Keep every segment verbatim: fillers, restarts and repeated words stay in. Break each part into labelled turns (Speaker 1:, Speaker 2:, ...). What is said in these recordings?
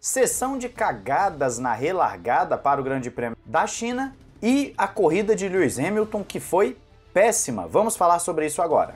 Speaker 1: sessão de cagadas na relargada para o Grande Prêmio da China e a corrida de Lewis Hamilton, que foi péssima. Vamos falar sobre isso agora.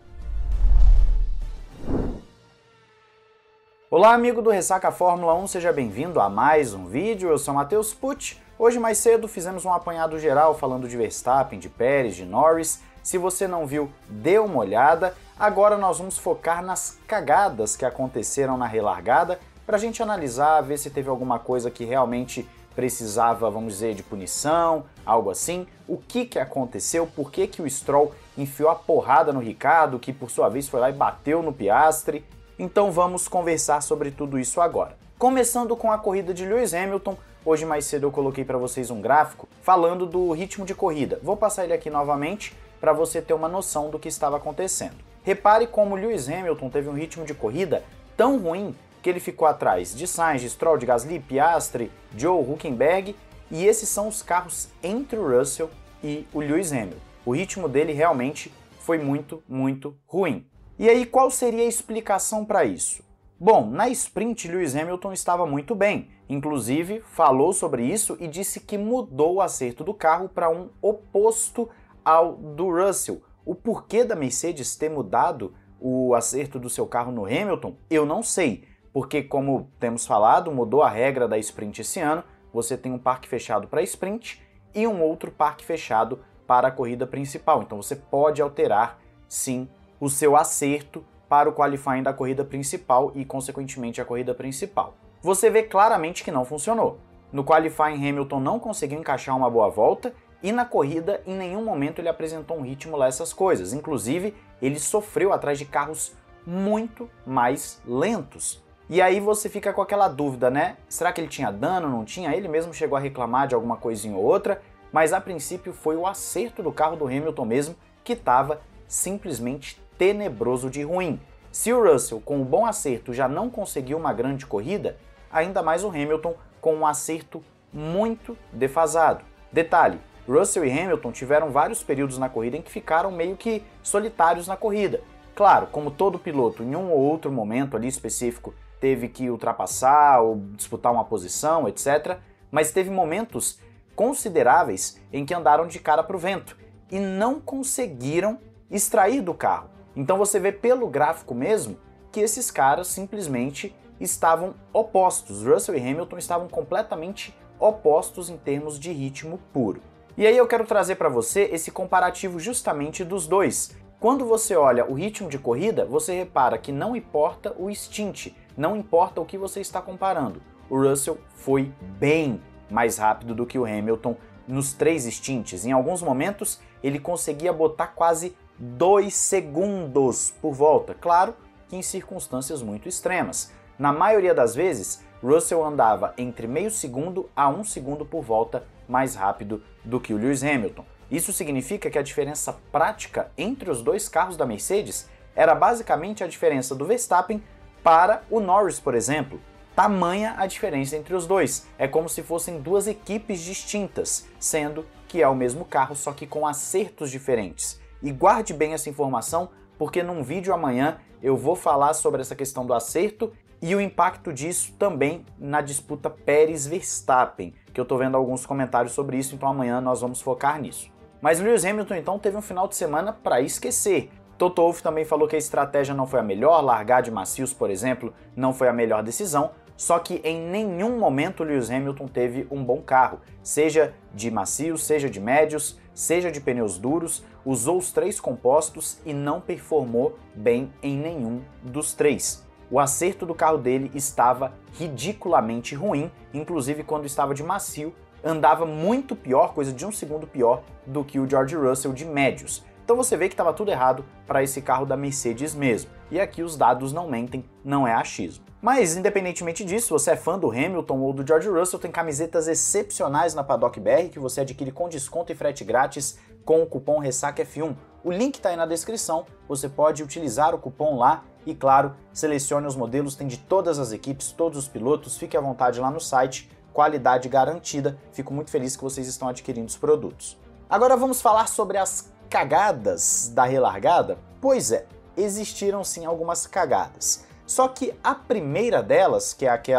Speaker 1: Olá, amigo do Ressaca Fórmula um, seja bem-vindo a mais um vídeo. Eu sou Matheus Pucci. Hoje mais cedo fizemos um apanhado geral falando de Verstappen, de Pérez, de Norris. Se você não viu, dê uma olhada. Agora nós vamos focar nas cagadas que aconteceram na relargada para a gente analisar, ver se teve alguma coisa que realmente precisava, vamos dizer, de punição, algo assim. O que que aconteceu, por que que o Stroll enfiou a porrada no Ricciardo, que por sua vez foi lá e bateu no Piastri. Então vamos conversar sobre tudo isso agora. Começando com a corrida de Lewis Hamilton, hoje mais cedo eu coloquei para vocês um gráfico falando do ritmo de corrida. Vou passar ele aqui novamente para você ter uma noção do que estava acontecendo. Repare como Lewis Hamilton teve um ritmo de corrida tão ruim que ele ficou atrás de Sainz, de Stroll, de Gasly, Piastri, Joe, Hülkenberg, e esses são os carros entre o Russell e o Lewis Hamilton. O ritmo dele realmente foi muito, muito ruim. E aí, qual seria a explicação para isso? Bom, na sprint, Lewis Hamilton estava muito bem, inclusive falou sobre isso e disse que mudou o acerto do carro para um oposto ao do Russell. O porquê da Mercedes ter mudado o acerto do seu carro no Hamilton, eu não sei. Porque, como temos falado, mudou a regra da sprint esse ano, você tem um parque fechado para sprint e um outro parque fechado para a corrida principal. Então você pode alterar, sim, o seu acerto para o qualifying da corrida principal e, consequentemente, a corrida principal. Você vê claramente que não funcionou. No qualifying, Hamilton não conseguiu encaixar uma boa volta e na corrida, em nenhum momento, ele apresentou um ritmo lá essas coisas. Inclusive, ele sofreu atrás de carros muito mais lentos. E aí você fica com aquela dúvida, né? Será que ele tinha dano, não tinha? Ele mesmo chegou a reclamar de alguma coisinha ou outra, mas a princípio foi o acerto do carro do Hamilton mesmo que estava simplesmente tenebroso de ruim. Se o Russell com um bom acerto já não conseguiu uma grande corrida, ainda mais o Hamilton com um acerto muito defasado. Detalhe, Russell e Hamilton tiveram vários períodos na corrida em que ficaram meio que solitários na corrida. Claro, como todo piloto, em um ou outro momento ali específico, teve que ultrapassar ou disputar uma posição, etcétera. Mas teve momentos consideráveis em que andaram de cara para o vento e não conseguiram extrair do carro. Então você vê pelo gráfico mesmo que esses caras simplesmente estavam opostos. Russell e Hamilton estavam completamente opostos em termos de ritmo puro. E aí eu quero trazer para você esse comparativo justamente dos dois. Quando você olha o ritmo de corrida, você repara que não importa o stint, não importa o que você está comparando. O Russell foi bem mais rápido do que o Hamilton nos três stints. Em alguns momentos, ele conseguia botar quase dois segundos por volta. Claro que em circunstâncias muito extremas. Na maioria das vezes, Russell andava entre meio segundo a um segundo por volta mais rápido do que o Lewis Hamilton. Isso significa que a diferença prática entre os dois carros da Mercedes era basicamente a diferença do Verstappen para o Norris, por exemplo. Tamanha a diferença entre os dois. É como se fossem duas equipes distintas, sendo que é o mesmo carro, só que com acertos diferentes. E guarde bem essa informação, porque num vídeo amanhã eu vou falar sobre essa questão do acerto e o impacto disso também na disputa Pérez-Verstappen, que eu tô vendo alguns comentários sobre isso, então amanhã nós vamos focar nisso. Mas Lewis Hamilton então teve um final de semana para esquecer. Toto Wolff também falou que a estratégia não foi a melhor, largar de macios, por exemplo, não foi a melhor decisão, só que em nenhum momento Lewis Hamilton teve um bom carro, seja de macios, seja de médios, seja de pneus duros, usou os três compostos e não performou bem em nenhum dos três. O acerto do carro dele estava ridiculamente ruim, inclusive quando estava de macio, andava muito pior, coisa de um segundo pior, do que o George Russell de médios. Então você vê que estava tudo errado para esse carro da Mercedes mesmo. E aqui os dados não mentem, não é achismo. Mas, independentemente disso, você é fã do Hamilton ou do George Russell, tem camisetas excepcionais na Paddock B R que você adquire com desconto e frete grátis com o cupom Ressaca F um. O link está aí na descrição, você pode utilizar o cupom lá e, claro, selecione os modelos, tem de todas as equipes, todos os pilotos, fique à vontade lá no site, qualidade garantida, fico muito feliz que vocês estão adquirindo os produtos. Agora vamos falar sobre as cagadas da relargada? Pois é, existiram sim algumas cagadas. Só que a primeira delas, que é aquela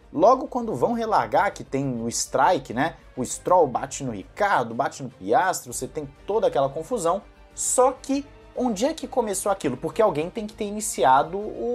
Speaker 1: logo quando vão relargar, que tem o strike, né? O Stroll bate no Ricciardo, bate no Piastri, você tem toda aquela confusão. Só que onde é que começou aquilo? Porque alguém tem que ter iniciado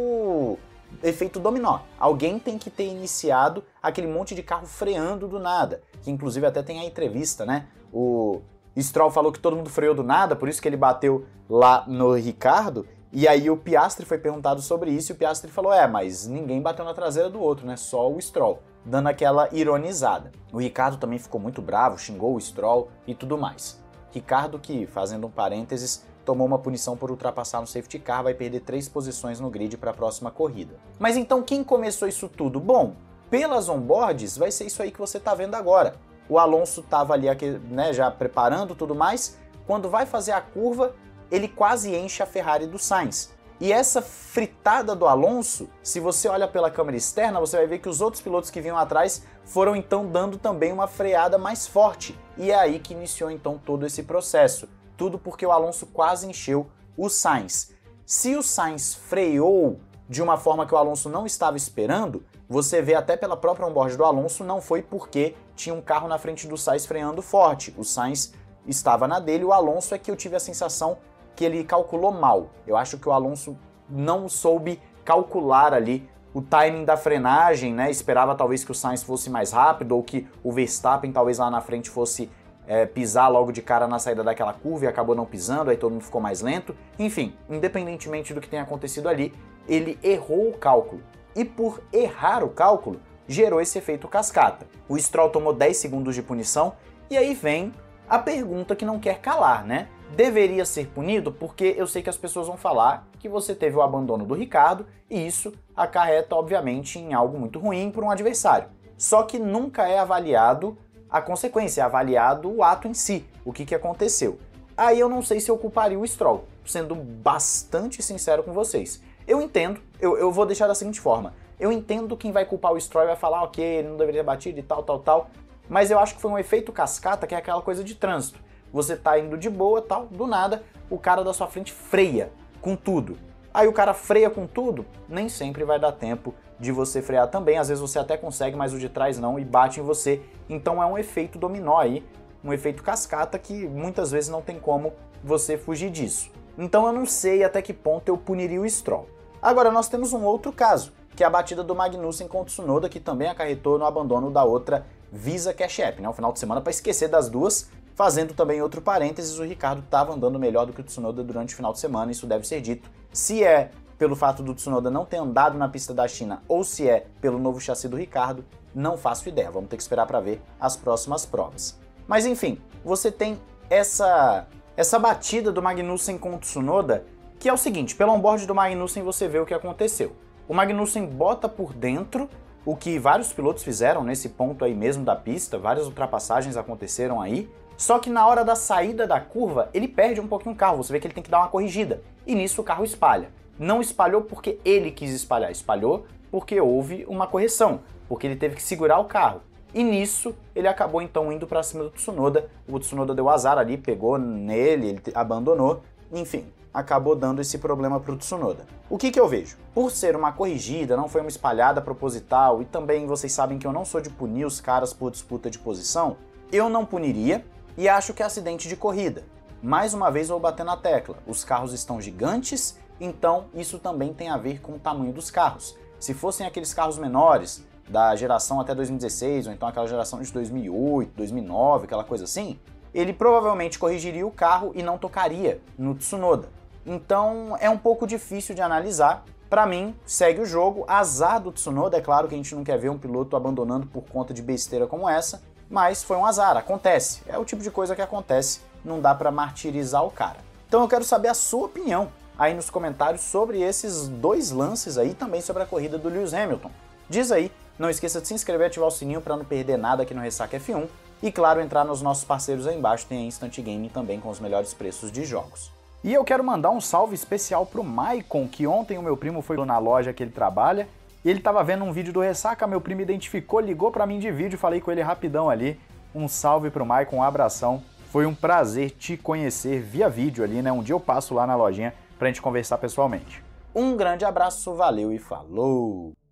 Speaker 1: o efeito dominó. Alguém tem que ter iniciado aquele monte de carro freando do nada. Que inclusive até tem a entrevista, né? O Stroll falou que todo mundo freou do nada, por isso que ele bateu lá no Ricciardo. E aí o Piastri foi perguntado sobre isso e o Piastri falou, é, mas ninguém bateu na traseira do outro, né? Só o Stroll, dando aquela ironizada. O Ricciardo também ficou muito bravo, xingou o Stroll e tudo mais. Ricciardo que, fazendo um parênteses, tomou uma punição por ultrapassar no safety car, vai perder três posições no grid para a próxima corrida. Mas então quem começou isso tudo? Bom, pelas onboards vai ser isso aí que você está vendo agora. O Alonso estava ali, né, já preparando tudo mais, quando vai fazer a curva, ele quase enche a Ferrari do Sainz. E essa fritada do Alonso, se você olha pela câmera externa, você vai ver que os outros pilotos que vinham atrás foram então dando também uma freada mais forte. E é aí que iniciou então todo esse processo. Tudo porque o Alonso quase encheu o Sainz. Se o Sainz freou de uma forma que o Alonso não estava esperando, você vê até pela própria onboard do Alonso, não foi porque tinha um carro na frente do Sainz freando forte. O Sainz estava na dele, o Alonso é que eu tive a sensação que ele calculou mal. Eu acho que o Alonso não soube calcular ali o timing da frenagem, né? Esperava talvez que o Sainz fosse mais rápido ou que o Verstappen talvez lá na frente fosse é, pisar logo de cara na saída daquela curva e acabou não pisando, aí todo mundo ficou mais lento. Enfim, independentemente do que tenha acontecido ali, ele errou o cálculo. E por errar o cálculo, gerou esse efeito cascata. O Stroll tomou dez segundos de punição e aí vem a pergunta que não quer calar, né? Deveria ser punido? Porque eu sei que as pessoas vão falar que você teve o abandono do Ricciardo e isso acarreta, obviamente, em algo muito ruim para um adversário. Só que nunca é avaliado a consequência, é avaliado o ato em si, o que, que aconteceu. Aí eu não sei se eu culparia o Stroll, sendo bastante sincero com vocês. Eu entendo, eu, eu vou deixar da seguinte forma, eu entendo quem vai culpar o Stroll e vai falar, ok, ele não deveria ter batido e tal, tal, tal, mas eu acho que foi um efeito cascata, que é aquela coisa de trânsito. Você tá indo de boa, tal, do nada, o cara da sua frente freia com tudo. Aí o cara freia com tudo, nem sempre vai dar tempo de você frear também. Às vezes você até consegue, mas o de trás não e bate em você. Então é um efeito dominó aí, um efeito cascata que muitas vezes não tem como você fugir disso. Então eu não sei até que ponto eu puniria o Stroll. Agora nós temos um outro caso, que é a batida do Magnussen com o Tsunoda, que também acarretou no abandono da outra Visa Cash App, né? Um final de semana para esquecer das duas. Fazendo também outro parênteses, o Ricciardo estava andando melhor do que o Tsunoda durante o final de semana, isso deve ser dito. Se é pelo fato do Tsunoda não ter andado na pista da China ou se é pelo novo chassi do Ricciardo, não faço ideia, vamos ter que esperar para ver as próximas provas. Mas enfim, você tem essa, essa batida do Magnussen com o Tsunoda, que é o seguinte, pelo onboard do Magnussen você vê o que aconteceu. O Magnussen bota por dentro, o que vários pilotos fizeram nesse ponto aí mesmo da pista, várias ultrapassagens aconteceram aí, só que na hora da saída da curva, ele perde um pouquinho o carro, você vê que ele tem que dar uma corrigida, e nisso o carro espalha. Não espalhou porque ele quis espalhar, espalhou porque houve uma correção, porque ele teve que segurar o carro. E nisso, ele acabou então indo para cima do Tsunoda, o Tsunoda deu azar ali, pegou nele, ele abandonou, enfim, acabou dando esse problema para o Tsunoda. O que que eu vejo? Por ser uma corrigida, não foi uma espalhada proposital, e também vocês sabem que eu não sou de punir os caras por disputa de posição, eu não puniria, e acho que é acidente de corrida. Mais uma vez vou bater na tecla, os carros estão gigantes, então isso também tem a ver com o tamanho dos carros. Se fossem aqueles carros menores, da geração até dois mil e dezesseis, ou então aquela geração de dois mil e oito, dois mil e nove, aquela coisa assim, ele provavelmente corrigiria o carro e não tocaria no Tsunoda. Então é um pouco difícil de analisar. Para mim, segue o jogo, azar do Tsunoda, é claro que a gente não quer ver um piloto abandonando por conta de besteira como essa, mas foi um azar, acontece. É o tipo de coisa que acontece, não dá pra martirizar o cara. Então eu quero saber a sua opinião aí nos comentários sobre esses dois lances aí, também sobre a corrida do Lewis Hamilton. Diz aí, não esqueça de se inscrever e ativar o sininho para não perder nada aqui no Ressaca F um. E claro, entrar nos nossos parceiros aí embaixo, tem a Instant Gaming também com os melhores preços de jogos. E eu quero mandar um salve especial pro Maicon, que ontem o meu primo foi na loja que ele trabalha, e ele tava vendo um vídeo do Ressaca, meu primo identificou, ligou pra mim de vídeo, falei com ele rapidão ali. Um salve pro Maicon, um abração. Foi um prazer te conhecer via vídeo ali, né? Um dia eu passo lá na lojinha pra gente conversar pessoalmente. Um grande abraço, valeu e falou!